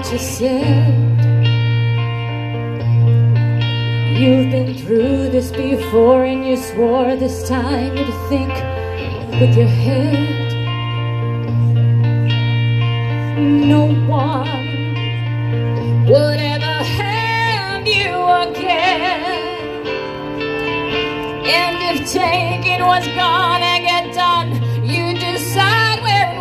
what you said. You've been through this before, and you swore this time you'd think with your head. No one would ever have you again. And if taking what's gonna get done, you decide where and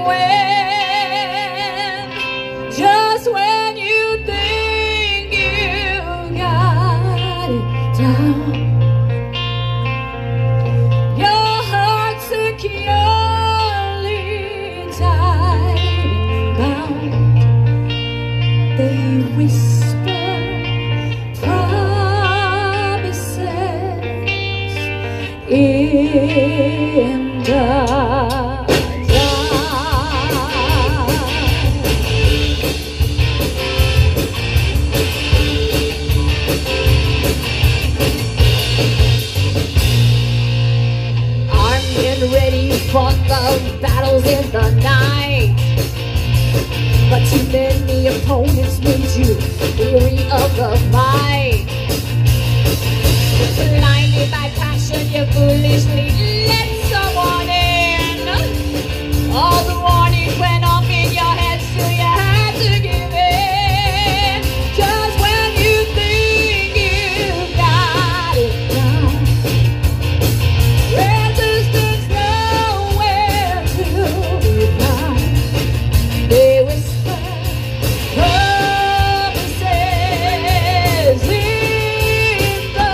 when. Just when you think you got it down, your heart securely tied and bound. They whisper promises in the ready for the battles in the night, but too many opponents made you weary of the fight. Blinded by passion, you foolishly let someone in. All the warnings went off in your head, so you had to give in. Just when you think you got it done, they whisper promises in the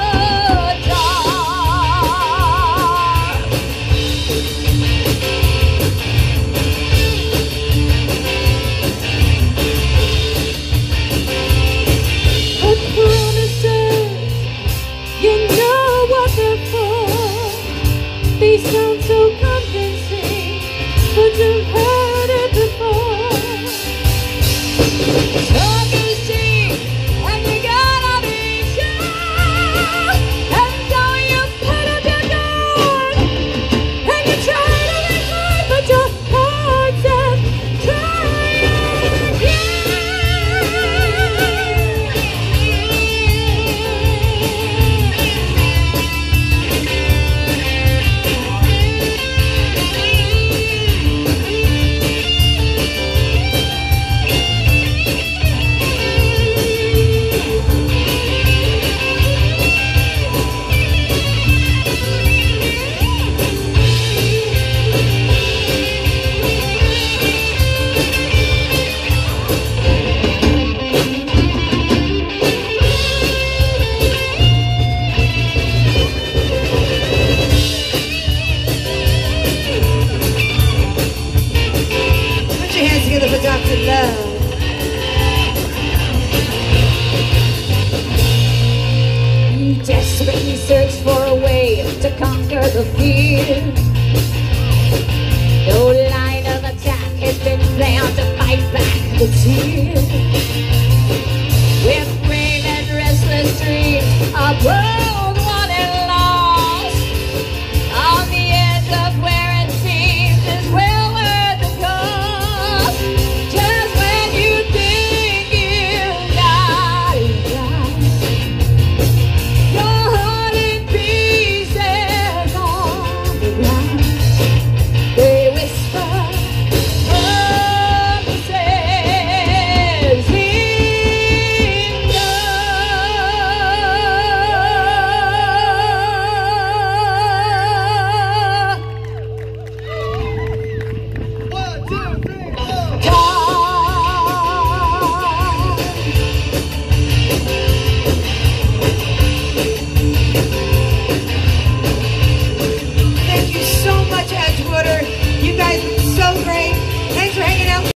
dark. But promises, you know what they're for. They sound so convincing, but you've heard it before. Talk is cheap, and you gotta be sure. And so you put up your guard, and you try really hard, but your heart says try again. Together for Dr. Love. You desperately search for a way to conquer the fear.